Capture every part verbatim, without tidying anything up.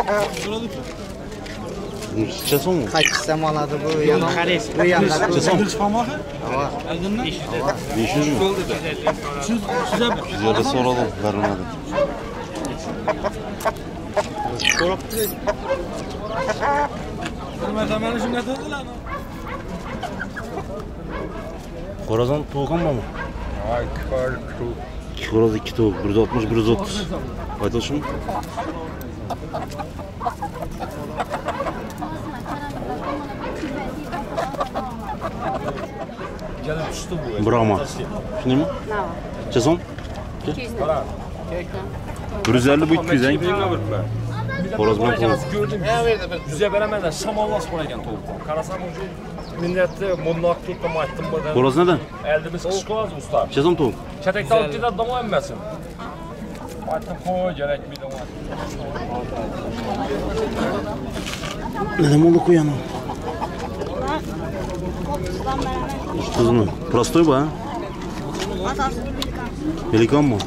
Çeson mu? Kaç semalarda bu yana? Bu yana. Çeson. Ava. beş yüz mü? Size de soralım, vermedi. Xorazon to'g'anmi? Ay, kar tu. Xoraz ikki to'q, bir yuz oltmish, bir yuz o'ttiz. Aytishmi? Brahma. Shuningmi? Chazon? bir yuz ellik bu ikki yuz. Xoraz bilan to'g'ri. Yüze veremeden samallas bana gelen tavuktan. Karasam ucu millette monlak tuttum açtım burada. Xoraz neden? Elde biz kış koyarız usta. Chazon to'q. Çetekte alıp gider dama emmesin. Açtım koy gerek bir dama. Neden oldu koyanım? Kızım, prostoy bu ha? Pelikan mı?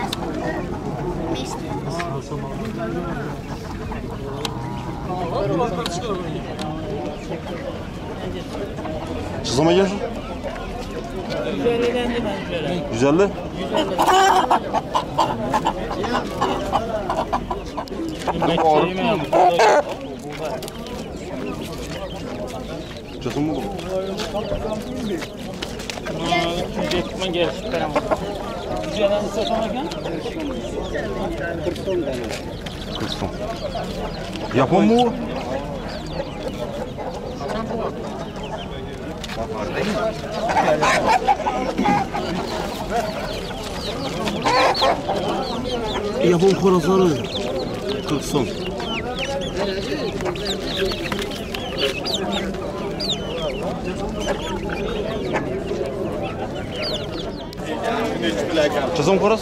Çizime gel. yüz elli. Çizim mi bu? Ben gerçekten ama. Güzel satarken kırk son tane. kırk son. Yapon mu? Yapon xorazları kırk son. Çizim xoraz?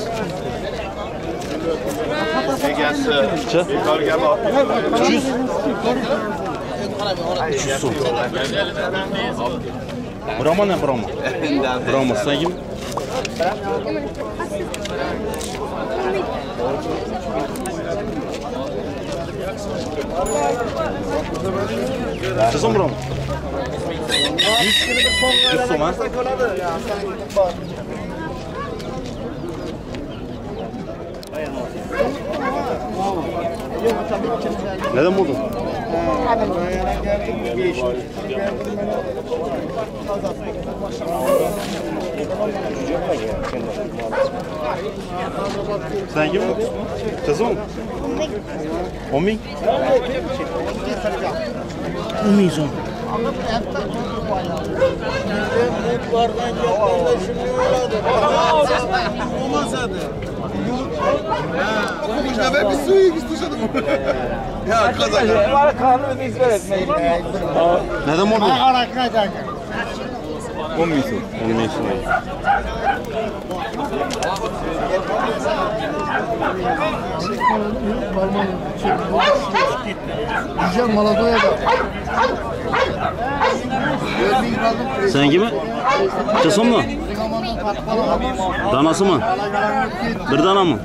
Çe? üç yüz. üç yüz son. Brahma ne Brahma? Brahma sen kim? Çizim Brahma? yüz son ha? Neden buldun? Sen kim? Çözüm mü? on bin? on bin son. Ben bir suyu istişadım. Ya kazan. Var kanunu izler etmeyin. Neden oldu? on bin son. on bin son. Güzel Maladoya'da. Sen kimi? Çözüm mü? Danası mı? Bir dana mı?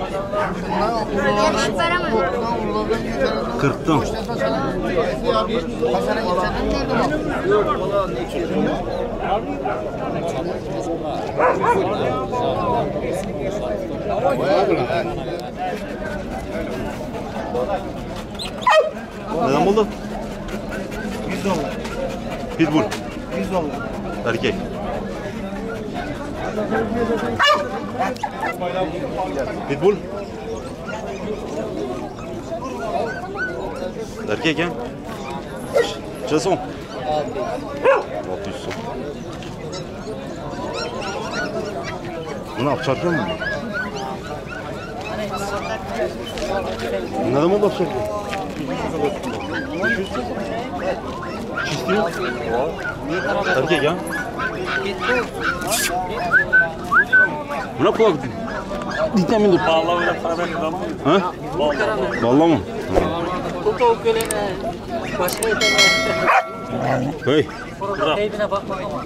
kırktan. Neden buldu? yüz dolar. Pitbull. yüz dolar. Erkek. Pitbull. Erkek ya. Çeson. altı yüz son. Bu ne yapacak mı? Neden oldu yapacak? Çistiyor. Erkek ya. Bu ne kulak? Ditemin dur. Vallahi öyle para vermiyor ama. Ha? Vallahi mı? Bu tavuk gelene başka yeteneğe. Hey. Teybine bakma ama.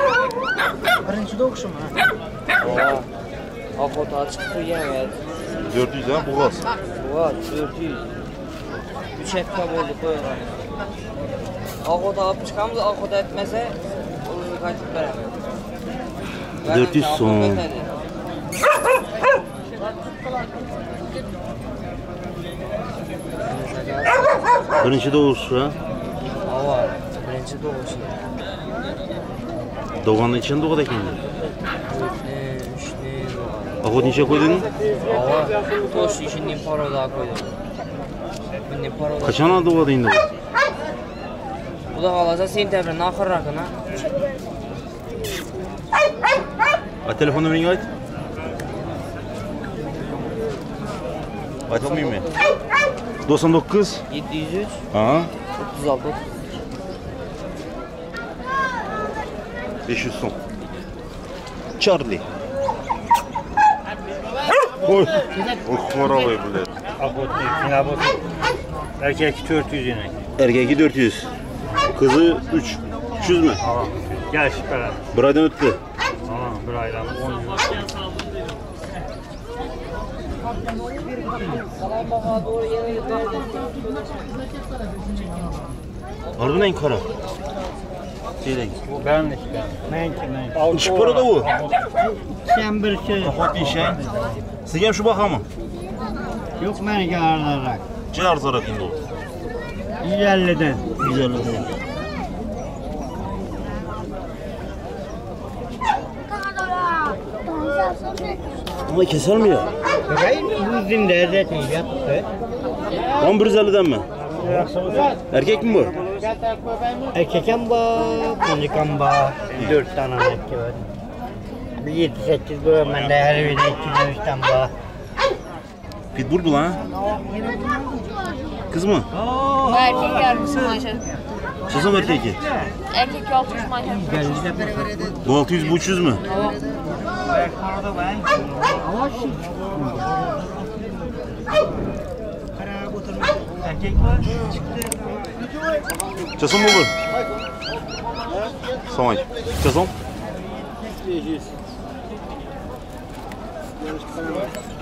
Birinci de okşum ha. O foto açık koyuyor evet. dört yüz ha boğaz. Var dört yüz. üç hafta oldu koyulan. Akota alıp çıkamız, akota etmese onu kaçıp veremem. dört yüz son. Birinci doğuşu ha. Hava, birinci doğuşu. Doğanın içinde doğada kendi. Ne, üç ne doğar. Akot neçe koydun? Hava, toş işin nimparo daha koydum. Bu nimparo da. Kaçan aldı doğada indi bu? Bu da kalacak sentябрın ahır rakına. A telefon numarayı ait. Aytılmayayım mı? doksan dokuz. yedi yüz üç, Aha. otuz altı. beş yüz son. Charlie. Oy. Oh mora oy bu. Akot ne? Akot. Erkek dört yüz yine. Erkeği dört yüz. Kızı üç. üç yüz mü? Tamam. Gel şüphelen. Bir aydan öttü. Tamam bir aydan on yüz. Salam bağa doğru yere gidiyor. Harbiden en kara. Şeyden. Bu ben işte. Ben kimin? İş para da bu. Sen bir şey. Akot işe. Sigem şu baka mı? Yok beni kararlarak. Ciğer zarak indi o. yüz elliden. Güzel oldu. Ama keser mi ya? Hayır bu zinde zaten yaptı. on bir yüz elliden mi? Erkek mi bu? Erkeken bağ, kondikan bağ. Dört tane erkek var. Bir yedi sekiz böyle ben de her birine iki üç tane bağ. Pitbull bu lan. Kız mı? Erkek yardımcısı maaşı. Çözüm erkeği. Erkek altı yüz maaşı. Bu altı yüz bu üç yüz mü? Çözüm mü bu? Samay. Çözüm.